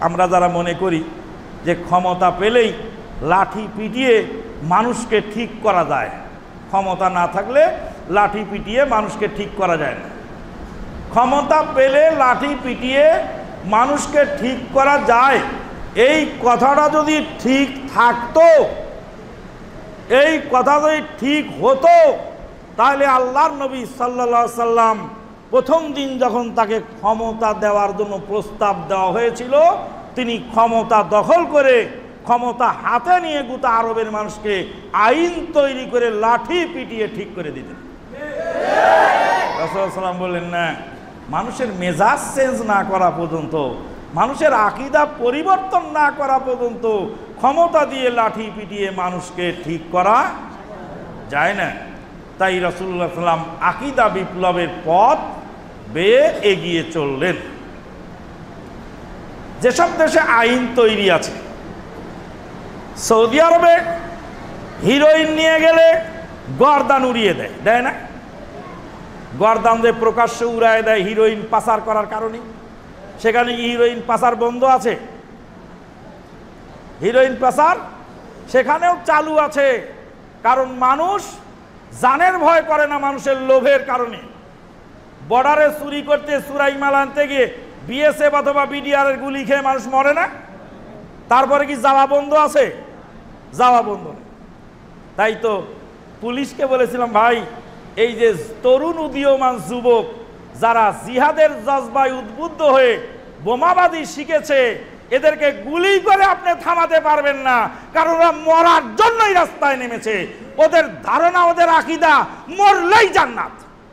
আমরা যারা মনে করি যে ক্ষমতা পেলেই লাঠি পিটিয়ে মানুষকে ঠিক করা যায়, ক্ষমতা না থাকলে লাঠি পিটিয়ে মানুষকে ঠিক করা যায় না। ক্ষমতা পেলে লাঠি পিটিয়ে মানুষকে ঠিক করা যায়, এই কথাটা যদি ঠিক থাকতো, এই কথা যদি ঠিক হতো, তাহলে আল্লাহর নবী সাল্লাল্লাহু আলাইহি সাল্লাম প্রথম দিন যখন তাকে ক্ষমতা দেওয়ার জন্য প্রস্তাব দেওয়া হয়েছিল, তিনি ক্ষমতা দখল করে ক্ষমতা হাতে নিয়ে গোটা আরবের মানুষকে আইন তৈরি করে লাঠি পিটিয়ে ঠিক করে দিতেন। রাসূলুল্লাহ সাল্লাল্লাহু আলাইহি ওয়াসাল্লাম বললেন, না, মানুষের মেজাজ চেঞ্জ না করা পর্যন্ত, মানুষের আকীদা পরিবর্তন না করা পর্যন্ত ক্ষমতা দিয়ে লাঠি পিটিয়ে মানুষকে ঠিক করা যায় না। তাই রাসূলুল্লাহ সাল্লাল্লাহু আলাইহি ওয়াসাল্লাম আকীদা বিপ্লবের পথ বেয়ে এগিয়ে চললেন। যেসব দেশে আইন তৈরি আছে, সৌদি আরবে হিরোইন নিয়ে গেলে গর্দান উড়িয়ে দেয়, দেয় না? গর্দান দিয়ে প্রকাশ্যে উড়ায় দেয় হিরোইন পাচার করার কারণে। সেখানে হিরোইন পাচার বন্ধ আছে? হিরোইন পাচার সেখানেও চালু আছে, কারণ মানুষ জানের ভয় করে না, মানুষের লোভের কারণে। বর্ডারে চুরি করতে, চুরাই মাল আনতে গিয়ে বিএসএফ অথবা বিডিআর এর গুলি খেয়ে মানুষ মরে না? তারপরে কি যাওয়া বন্ধ আছে? যাওয়া বন্ধ নেই। তাই তো পুলিশকে বলেছিলাম, ভাই, এই যে তরুণ উদীয়মান যুবক যারা জিহাদের জজবায় উদ্বুদ্ধ হয়ে বোমাবাজি শিখেছে, এদেরকে গুলি করে আপনি থামাতে পারবেন না, কারণ ওরা মরার জন্যই রাস্তায় নেমেছে। ওদের ধারণা, ওদের আকীদা মরলেই জান্নাত।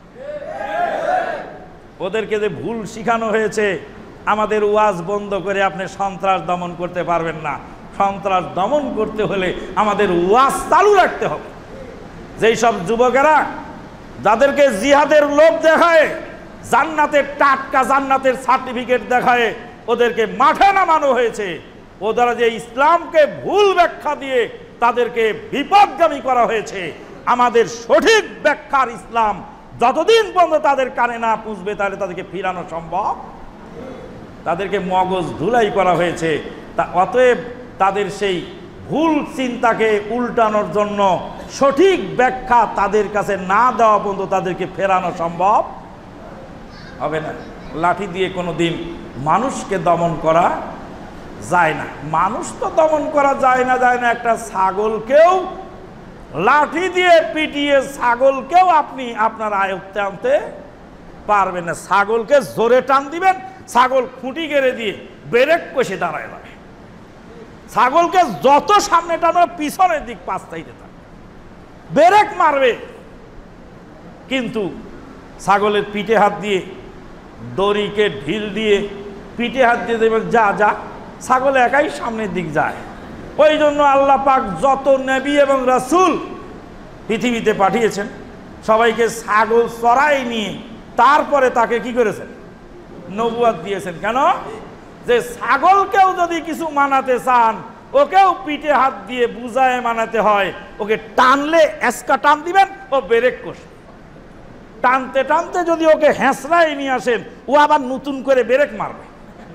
ওদেরকে যে ভুল শিখানো হয়েছে, আমাদের ওয়াজ বন্ধ করে আপনি সন্ত্রাস দমন করতে পারবেন না। সন্ত্রাস দমন করতে হলে আমাদের ওয়াজ চালু রাখতে হবে। যেই সব যুবকেরা যাদেরকে জিহাদের লোভ দেখায়, জান্নাতের টাটকা জান্নাতের সার্টিফিকেট দেখায়, ওদেরকে মাঠে নামানো হয়েছে। ওরা যে ইসলামকে ভুল ব্যাখ্যা দিয়ে তাদেরকে বিপদগামী করা হয়েছে। আমাদের সঠিক ব্যাখ্যার ইসলাম যতদিন পর্যন্ত তাদের কানে না পৌঁছবে, তাহলে তাদেরকে ফিরানো সম্ভব। তাদেরকে মগজ ধুলাই করা হয়েছে। অতএব তাদের সেই ভুল চিন্তাকে উল্টানোর জন্য সঠিক ব্যাখ্যা তাদের কাছে না দেওয়া পর্যন্ত তাদেরকে ফেরানো সম্ভব হবে না। লাঠি দিয়ে কোনো দিন মানুষকে দমন করা যায় না। মানুষ তো দমন করা যায় না, একটা ছাগলকেও লাঠি দিয়ে পিটিয়ে ছাগলকেও আপনি আপনার আয়ত্তে আনতে পারবেন না। ছাগলকে জোরে টান দিবেন, ছাগল খুঁটি গেড়ে দিয়ে ব্রেক কষে দাঁড়ায় যাবে। ছাগলকে যত সামনে টানবে পিছনের দিক পাঁচটাইতে থাকবে, ব্রেক মারবে। কিন্তু ছাগলের পিঠে হাত দিয়ে, দড়িকে ঢিল দিয়ে পিঠে হাত দিয়ে দেবেন, যা যা, ছাগল একাই সামনের দিক যায়। ওই জন্য আল্লাহ পাক যত নবী এবং রাসূল পৃথিবীতে পাঠিয়েছেন, সবাইকে ছাগল চড়াই নিয়ে তারপরে তাকে কি করেছেন? নবুয়ত দিয়েছেন। কেন? যে ছাগলকেও যদি কিছু মানাতে চান, ওকেও পিঠে হাত দিয়ে বুঝায় মানাতে হয়। ওকে টানলে এসকা টান দিবেন, ও ব্রেক কষবে। টানতে টানতে যদি ওকে হ্যাঁসরায় নিয়ে আসেন, ও আবার নতুন করে ব্রেক মারবে।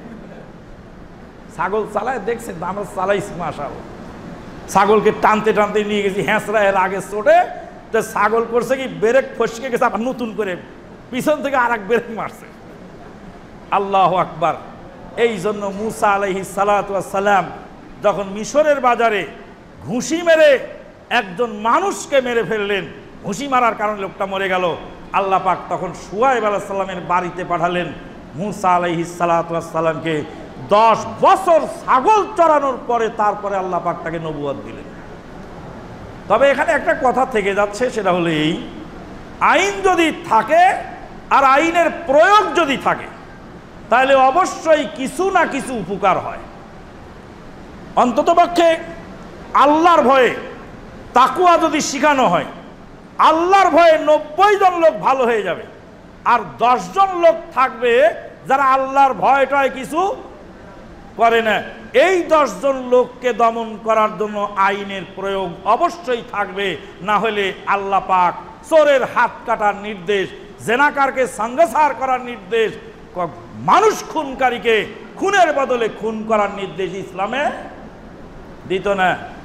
ছাগল চালায় দেখছেন, আমরা চালাইছি মাশাআল্লাহ। ছাগলকে টানতে টানতে নিয়ে গেছি, হ্যাঁসরায় আগে চড়ে, তো ছাগল করছে কি, ব্রেক ফসকে গেছে, আবার নতুন করে পিছন থেকে আর এক ব্রেক মারছে। আল্লাহু আকবার। এই জন্য মুসা আলাইহিস সালাতু ওয়াস সালাম যখন মিশরের বাজারে ঘুষি মেরে একজন মানুষকে মেরে ফেললেন, ঘুষি মারার কারণে লোকটা মরে গেল, আল্লাহ পাক তখন শুআয়ব আলাইহিস সালামের বাড়িতে পাঠালেন মুসা আলাইহিস সালাতু ওয়াস সালামকে। 10 বছর ছাগল চড়ানোর পরে তারপরে আল্লাহ পাক তাকে নবুয়ত দিলেন। তবে এখানে একটা কথা থেকে যাচ্ছে, সেটা হলো এই, আইন যদি থাকে আর আইনের প্রয়োগ যদি থাকে, তাহলে অবশ্যই কিছু না কিছু উপকার হয়। অন্ততপক্ষে আল্লাহর ভয়ে তাকওয়া যদি শিখানো হয়, আল্লাহর ভয়ে 90 জন লোক ভালো হয়ে যাবে, আর 10 জন লোক থাকবে যারা আল্লাহর ভয়টায় কিছু করে না। এই 10 জন লোককে দমন করার জন্য আইনের প্রয়োগ অবশ্যই থাকবে। না হলে আল্লাহ পাক চোরের হাত কাটার নির্দেশ, জেনাকারকে সংসার করার নির্দেশ, মানুষ খুনকারীকে খুনের বদলে খুন করার নির্দেশ ইসলামে দিত না।